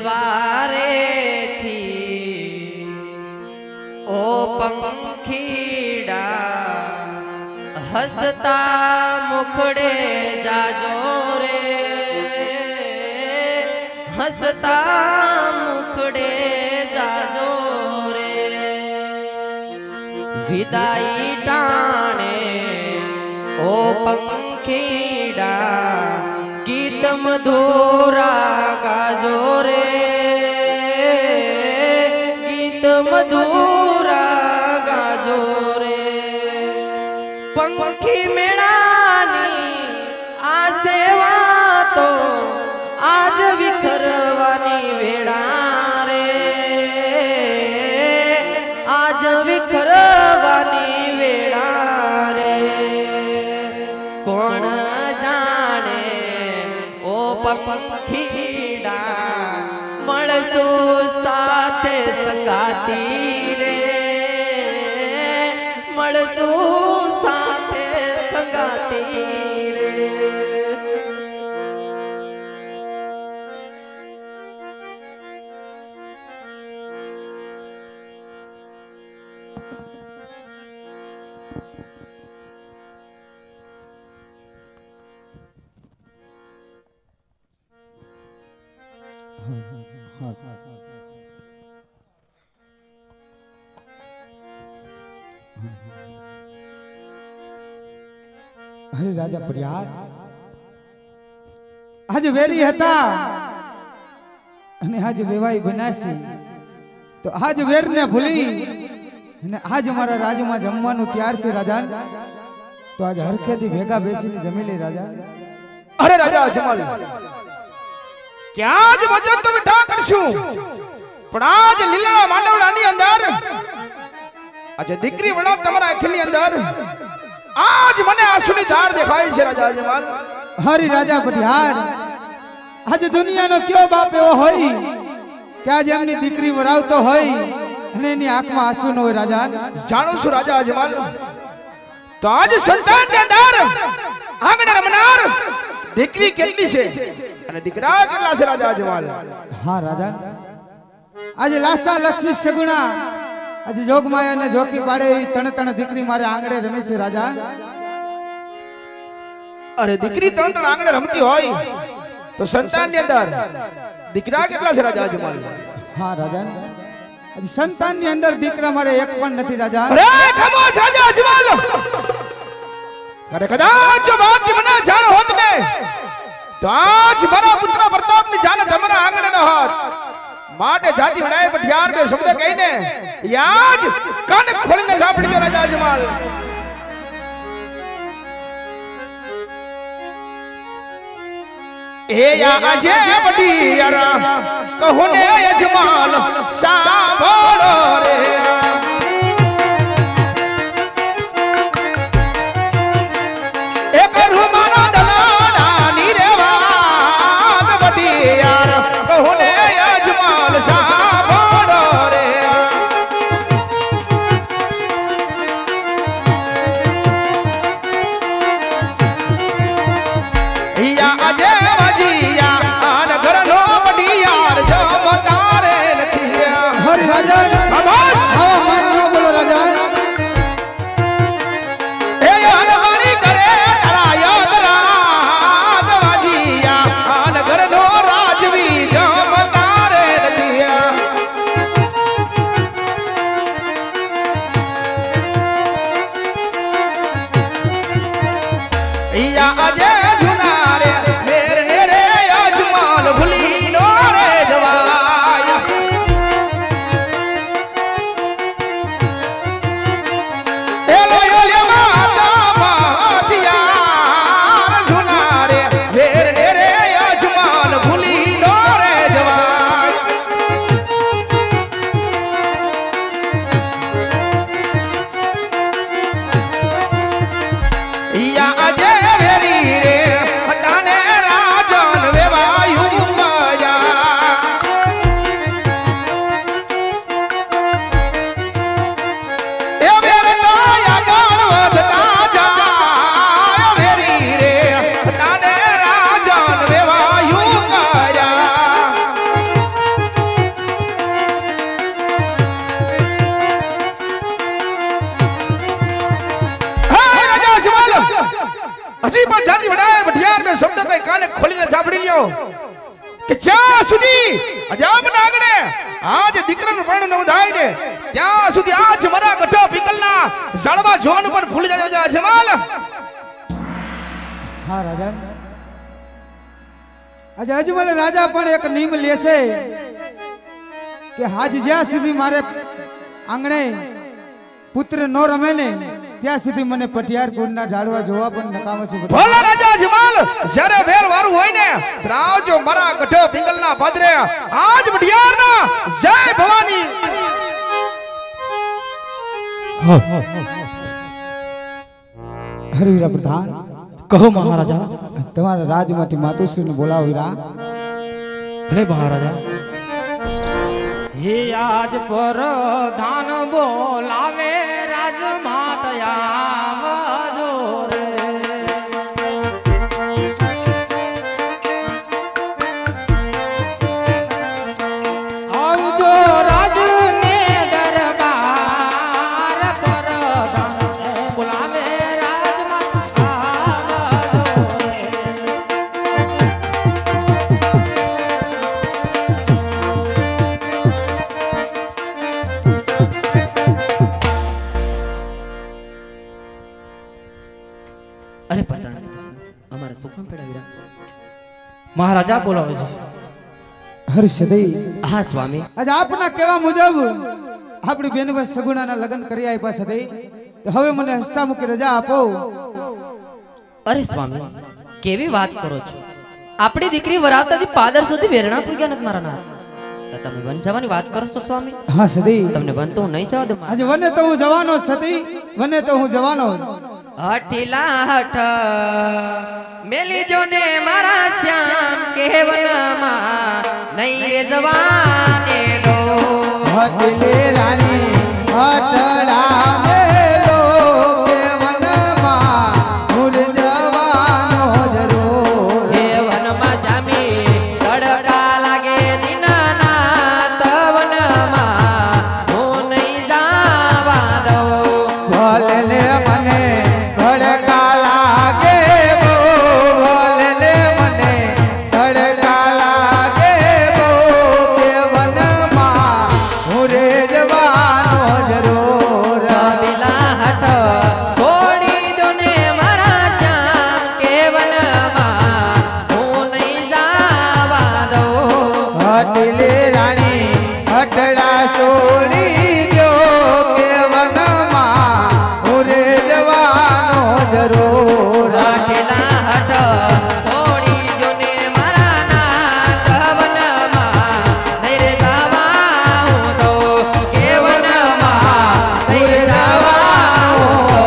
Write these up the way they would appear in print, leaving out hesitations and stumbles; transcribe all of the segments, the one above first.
द्वारे थी ओ पंखीड़ा हसता मुखड़े जाजो रे हसता मुखड़े जाजो रे विदाई टाणे ओ पंखीड़ा गीत मधुरा गाजो रे गीत मधुरा गाजो रे पंखी मेळानी आ सेवा तो आज विखरवानी वेळा रे आज विखरवानी वेळा रे कोण जाणे ओ पंखीड़ा मळसू साथे संगाती रे मळसू साथे संगाती रे अरे राजा परियार आज वेरी हता અને आज વેવાઈ બનાસી તો आज વેર ને ભૂલી અને आज અમારા રાજમાં જમવાનું તૈયાર છે રાજા તો आज હરખેથી ભેગા બેસીને જમી લે રાજા अरे राजा अजमल क्या आज वजन तो बिठा करशू पण आज લીલા માંડવડાની અંદર આજે દીકરી વડા તમારા આંખની અંદર आज મને આંસુની ધાર દેખાય છે રાજા અજમલ હરી રાજા પટિયાર आज દુનિયાનો કયો બાપ એવો હોય કે આજે એમની દીકરી વરાવતો હોય અને એની આંખમાં આંસુ ન હોય રાજા જાણો છું રાજા અજમલ તો આજ સંતાનની અંદર આંગણે રમનાર દીકરી કેટલી છે અને દીકરા કેટલા છે રાજા અજમલ હા રાજા आज લાસા લક્ષ્મી સગુણા आज જોગમાયા ને જોકી પાડે તણ તણ દીકરી મારે આંગણે રમે છે રાજા અરે દીકરી તણ તણ આંગણે રમતી હોય તો સંતાનની અંદર દીકરા કેટલા છે રાજા અજમલ હા રાજા आज સંતાનની અંદર દીકરા મારે એક પણ નથી રાજા અરે ખામોશ રાજા અજમલ અરે કદાચ જો વાત મને જાણ હોત ને તો આજ મારા પુત્ર પ્રતાપની જાન તમારા આંગણે ન હોત માટે જાતિ વડાએ પઠિયાર બે શબ્દ કહીને યાજ કાન ખોલીને સાંભળજો રાજા અજમલ ए या अजे पटियारा कहूं ने अजमल सांभळो रे एक रुमाना दलाना नीरेवाद पटियारा कहूं ने अजमल सांभळो रे या अजे राजा बोलो राजा ए अनवाणी करे डरायो दराद वाजिया अनगर नो राजवी जमतारे नदिया या अजे झुनारे मेरे रे अजमल भूली नो रे जवाया या अजय वेरी रे કર્યો કે જ્યાં સુધી અજાબ નાગણે આજ દીકરાનું પણ ન વધાય ને ત્યાં સુધી આજ મારા ગઢો પિંગલના ઝાડવા જોવાનું પણ ભૂલી જાય અજમલ. હા રાજા, આજે અજમલ રાજા પણ એક નિયમ લે છે કે આજ જ્યાં સુધી મારે આંગણે પુત્ર નો રમે ને ત્યાં સુધી મને પટિયાર કુંડના ઝાડવા જોવા પણ નકામા છે. ભોલા રાજા અજમલ જ્યારે વેર વારું હોય ને ત્રાવજો મારા ગઢો પિંગલના પાદરે આજ પટિયારના જય ભવાની. હરવીરા પ્રધાન, કહો મહારાજા. તમારા રાજમાંથી માતુશ્રીને બોલાવો વીરા. ભલે મહારાજા. હે આજ પર ધાન બોલાવે રાજમાત આવજો રે. આવજો રાજને દરબાર પર ધાન બોલાવે રાજમાત આવજો રે. અરે પતા અમારા સુખમ પેડાવીરા. મહારાજા બોલાવે છે. હર્ષદઈ, હા સ્વામી. આજે આપના કહેવા મુજબ આપણી બેનભાઈ સગુણાના લગ્ન કરી આપ્યા સદઈ. તો હવે મને હસતા મૂકી રજા આપો. અરે સ્વામી કેવી વાત કરો છો? આપણી દીકરી વરાવતાજી પાદર સુધી વેરણા પૂગ્યા નથી મારા નાર. તો તમે વન જવાની વાત કરો છો સ્વામી? હા સદઈ, તમને વન તો હું નહીં જવા દઉં. આજે વને તો હું જવાનો જ સતી, વને તો હું જવાનો જ. હઠીલા હઠ મેલી જો ને મારા શ્યામ કેવનમાં નહીં રે જવાને દો. હટલે રાણી હટડા મેલો કેવનમાં મુર જવાનો જરૂર. હે વનમાં શ્યામી તડકા લાગે દિનાનાથ વનમાં હું નહીં જવા દઉં. ભલે મને ભડકા લાગે બહુ, ભલે મને ભડકા લાગે બહુ કેવનમાં મુરે જવાનો જરૂર. છબીલા હઠ છોડી દો ને મારા શ્યામ કેવનમાં હું નહીં જવા દઉં. હટલે રાણી હટડા છોડી દો કેવનમાં મુરે જવાનો જરૂર. હઠેલા હઠ છોડી જો ને મારા નાથ વનમાં નહીં રે જવા હું તો કેવનમાં નહીં રે જવા હું તો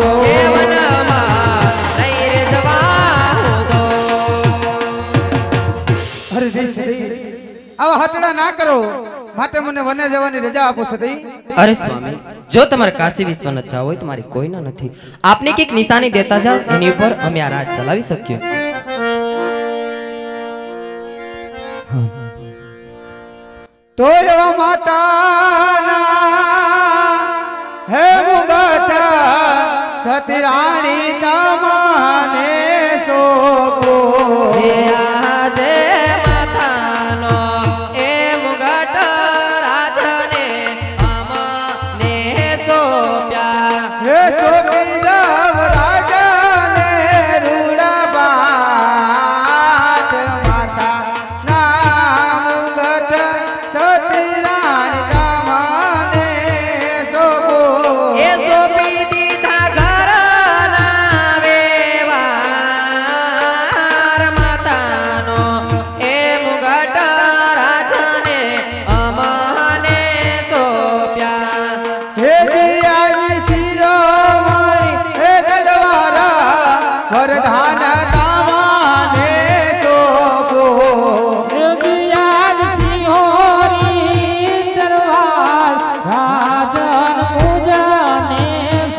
કેવનમાં નહીં રે જવા હું તો. અરે જય સતી, આવા હટડા ના કરો, માટે મને વને જવાની રજા આપો સતી. અરે સ્વામી જો તમારે કાશી વિશ્વનાથ જવું હોય તો મારી કોઈના નથી. આપને કઈક નિશાની દેતા જાઓ, એની ઉપર અમે આ રાજ ચલાવી શકીએ. તો એવા માતાના હે મુગટ સતી રાણી તમને સોપો. હે આજે માતાનો એ મુગટ રાજને અમને સોંપ્યા. હે સોપી દવ રાજાને રૂડા બાટ માતા ના મુગટ સતી રાણી તમને સોપો. એ સોંપી દીધા ઘરના વેવાર માતાનો એ મુગટ રાજને અમને સોંપ્યા. હે દિયાની શિરોમણી હે તલવારા વરદાન તમને સોપો. યાદ સિંહોરી દરબાર રાજન પૂજને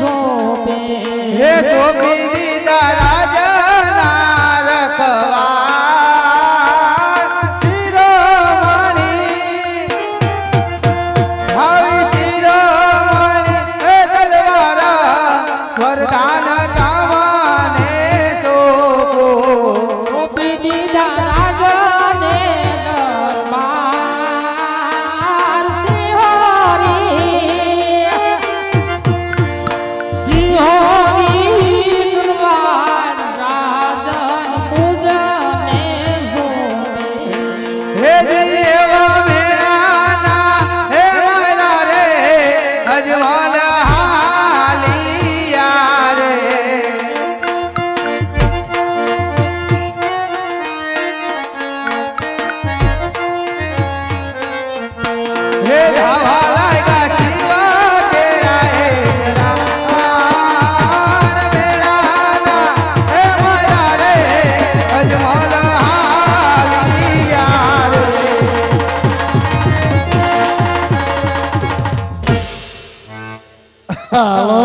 હાલો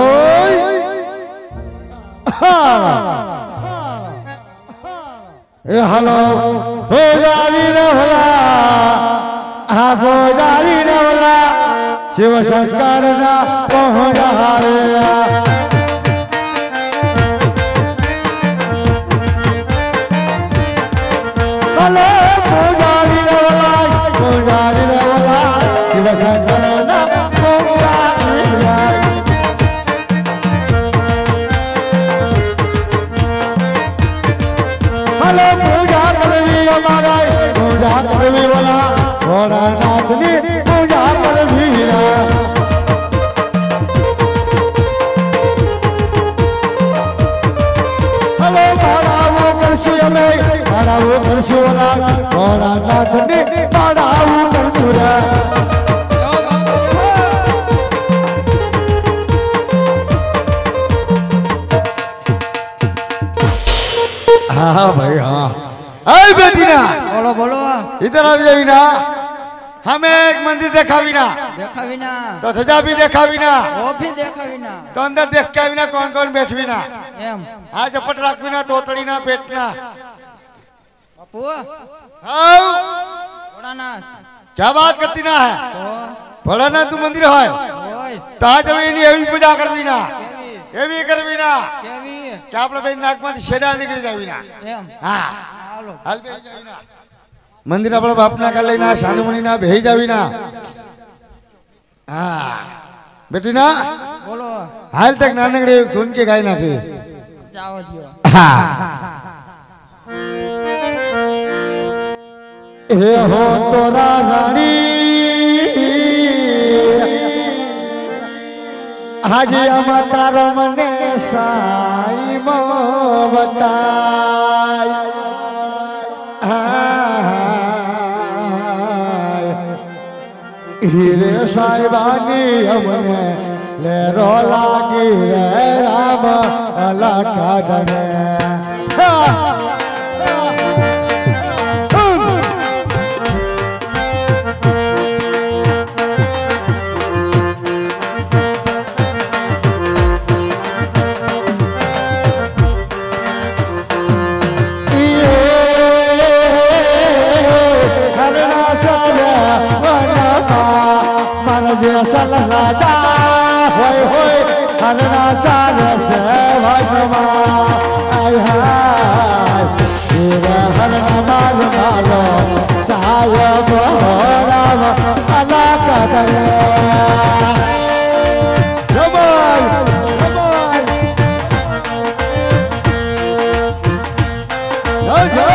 એ હાલો ભોજારી રે ભલા આ ભોજારી રે ભલા શિવ સંસ્કાર ના પહોંચાડ્યા હાલો ભોજારી રે ભલા શિવ સંસ્કાર ના પહોંચાડ્યા હાલો પૂજા કરવી અમારા પૂજા કરવી વાલા ભોળાનાથની પૂજા કરવી હાલો માળાઓ કરશું અમે માળાઓ કરશું વાલા ભોળાનાથની માળાઓ કરશું हाँ भाई हाँ अरे बेटी ना બોલો બોલો इधर आ जाओ ना हमें एक मंदिर देखा भी ना દેખાવી ના तो सजा भी देखा भी ना वो भी देखावी ना तो अंदर देख के भी ना कौन कौन बैठ भी ना एम हाँ झपट रख भी ना तोतड़ी ना पेट ना बापू हाँ थोड़ा ना क्या बात करती ना है भला ना तू मंदिर है ओए तो आज अभी नहीं अभी पूजा कर भी ना ये भी कर भी ना केवी क्या आप लोग नाक में शेडा निकल जाए ना एम हाँ हालो हाल पे जावी ना मंदिर अपना बापना कर लेना शानुमणि ना भेज जावी ना हाँ बेटी ना बोलो हाल तक नानकड़े धुन के गाय ना थी जाओ दियो हे हो तोरा रानी आज अमतारो मने साई मो बताय हीरे साहिबानी हमने ले रो लागी रे राम अला कादने सलगाता होय होय हरना चाल से भगवा आय हाय तेरा हरना माल मालो साहेब राम अला कदरे जमाल जमाल जो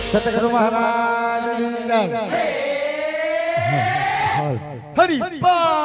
हरि